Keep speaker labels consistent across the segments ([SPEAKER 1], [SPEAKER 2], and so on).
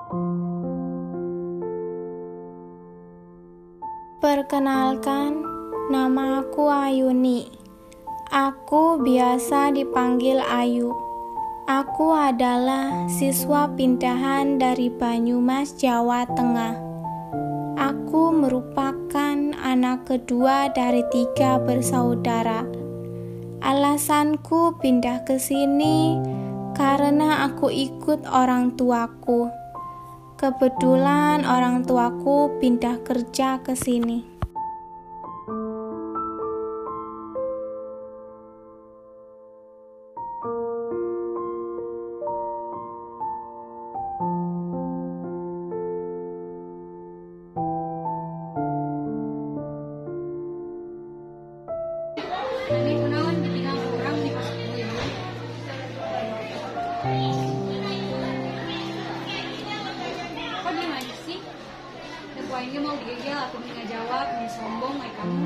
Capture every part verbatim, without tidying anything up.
[SPEAKER 1] Perkenalkan, nama aku Ayuni. Aku biasa dipanggil Ayu. Aku adalah siswa pindahan dari Banyumas, Jawa Tengah. Aku merupakan anak kedua dari tiga bersaudara. Alasanku pindah ke sini karena aku ikut orang tuaku. Kebetulan orang tuaku pindah kerja ke sini.
[SPEAKER 2] Ini kenalan ketinggalan orang di pas gue. Kok diem aja sih? Ketua ini mau digegel, aku nggak jawab, nih sombong kayak kamu.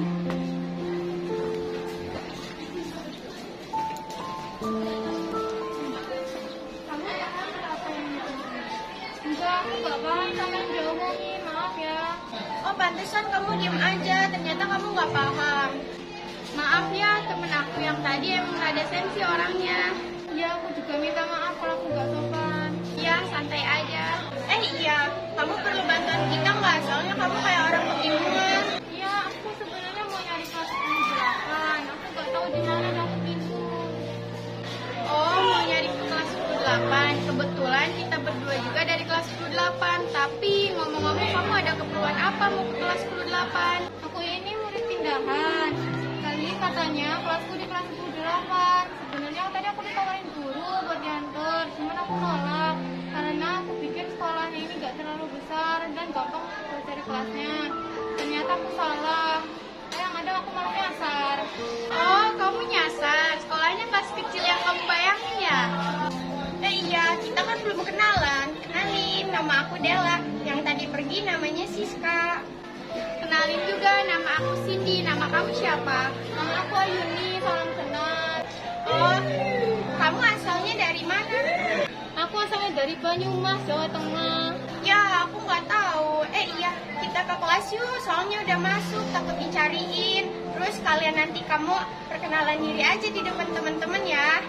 [SPEAKER 2] Kamu apa yang enggak, aku nggak paham sama yang dia omongin, maaf ya.
[SPEAKER 3] Oh, pantesan kamu diem aja, ternyata kamu nggak paham. Maaf ya, temen aku yang tadi emang gak ada sensi orangnya.
[SPEAKER 2] Ya, aku juga minta maaf kalau aku nggak sopan.
[SPEAKER 3] Ya, santai aja. Eh iya, kamu perlu bantuan kita nggak? Soalnya kamu kayak orang kebingungan.
[SPEAKER 2] Iya, aku sebenarnya mau nyari kelas sepuluh delapan. Aku nggak tahu di mana dan aku bingung.
[SPEAKER 3] Oh, mau nyari ke kelas sepuluh delapan. Kebetulan kita berdua juga dari kelas sepuluh delapan. Tapi ngomong-ngomong, kamu ada keperluan apa mau ke kelas sepuluh delapan?
[SPEAKER 2] Aku ini murid pindahan. Kali katanya kelasku di kelas sepuluh delapan. Sebenarnya tadi aku ditawarin guru buat diantar, cuman aku nolak karena aku pikir sekolahnya ini gak terlalu besar dan gampang buat cari kelasnya. Ternyata aku salah. Yang ada aku malah nyasar.
[SPEAKER 3] Oh, kamu nyasar. Sekolahnya kelas kecil yang kamu bayangin ya? Eh iya, kita kan belum kenalan. Kenalin, nama aku Della. Yang tadi pergi namanya Siska. Kenalin juga, nama aku Cindy. Nama kamu siapa?
[SPEAKER 2] Nama aku Ayuni, salam kenal.
[SPEAKER 3] Oh, kamu asalnya dari mana?
[SPEAKER 2] Aku asalnya dari Banyumas, Jawa Tengah.
[SPEAKER 3] Ya, aku nggak tahu. Eh iya, kita ke kelas yuk. Soalnya udah masuk, takut dicariin. Terus kalian nanti kamu perkenalan diri aja di depan teman-teman ya.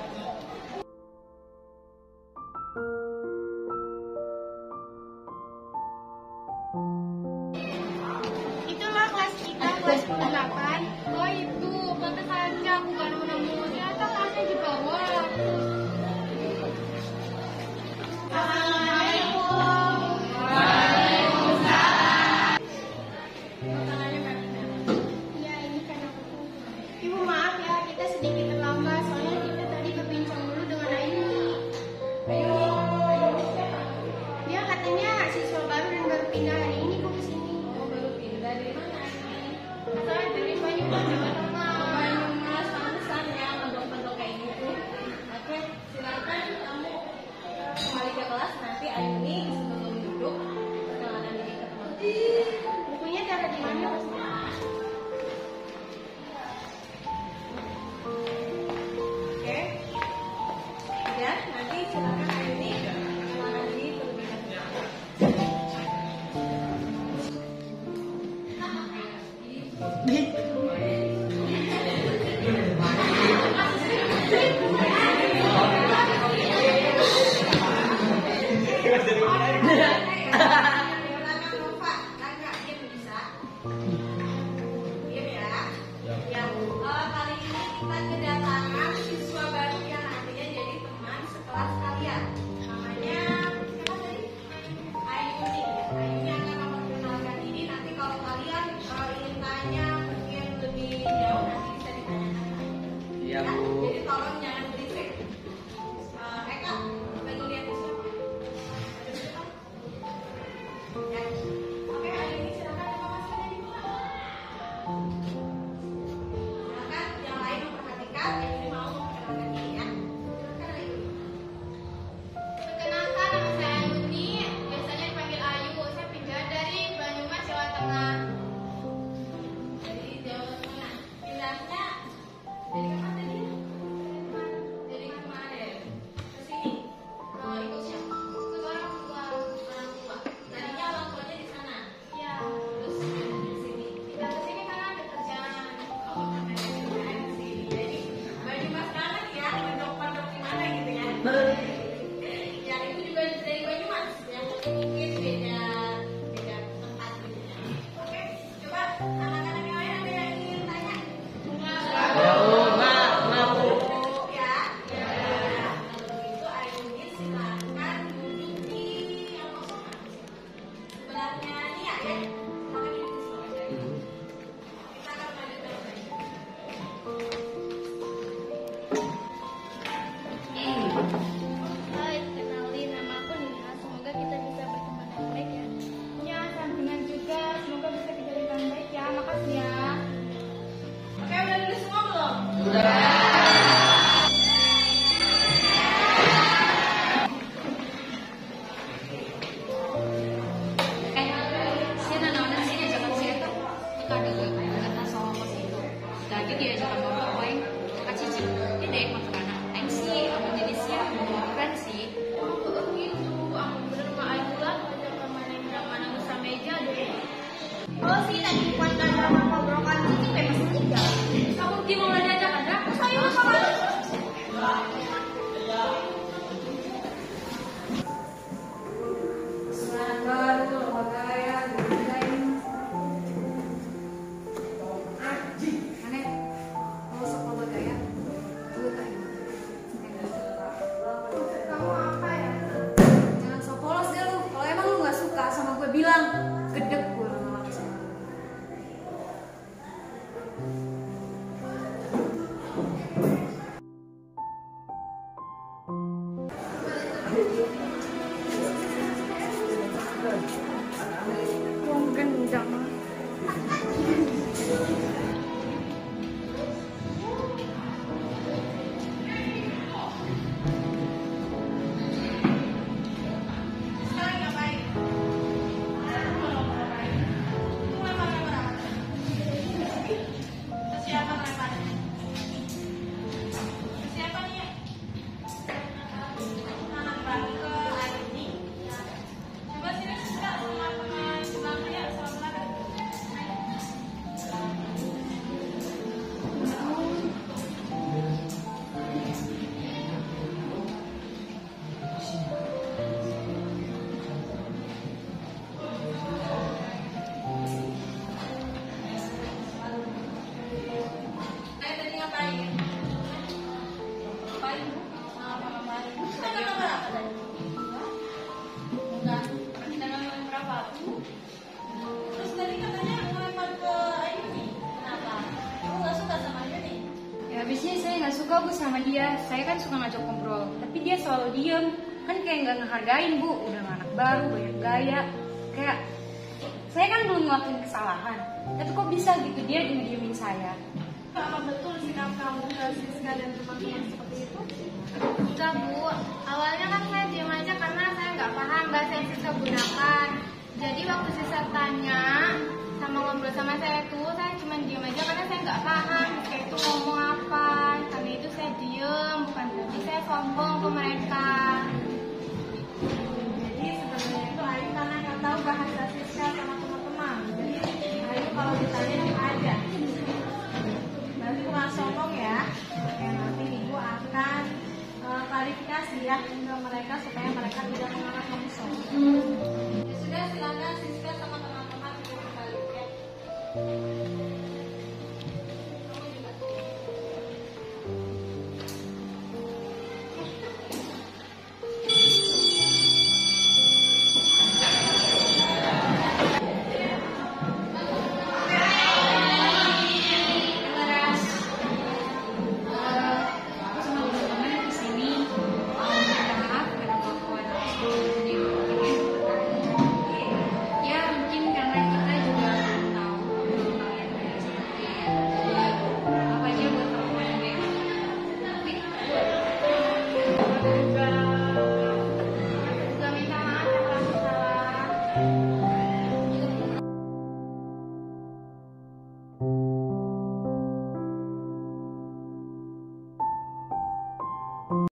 [SPEAKER 3] Itulah kelas kita, kelas sepuluh delapan.
[SPEAKER 2] Oh itu, pantas aja aku gak nemu-nemu. Ternyata kelasnya di bawah.
[SPEAKER 3] Iya, ini kan aku. Ibu maaf ya, kita sedikit terlambat. Soalnya kita tadi berbincang dulu dengan Ayu. Ayu. Dia katanya siswa baru dan baru pindah hari ini bu ke sini.
[SPEAKER 2] Oh baru pindah dari mana?
[SPEAKER 3] Asalnya dari Banyumas.
[SPEAKER 4] bilang gedek gue lama-lama.
[SPEAKER 2] Mungkin enggak mah.
[SPEAKER 5] Habisnya saya nggak suka bu sama dia, saya kan suka ngajak ngobrol, tapi dia selalu diem, kan kayak nggak ngehargain bu, udah anak baru, banyak gaya, kayak saya kan belum ngelakuin kesalahan, tapi kok bisa gitu dia diem-diemin saya.
[SPEAKER 2] Apa betul sikap kamu ke Siska dan teman-teman seperti itu? Enggak bu, awalnya kan saya diam aja karena saya nggak paham bahasa yang Siska gunakan. Jadi waktu Siska tanya sama ngobrol sama saya tuh, saya cuma diam aja karena saya nggak paham Siska itu ngomong apa. Karena itu saya diem, bukan berarti saya sombong ke mereka.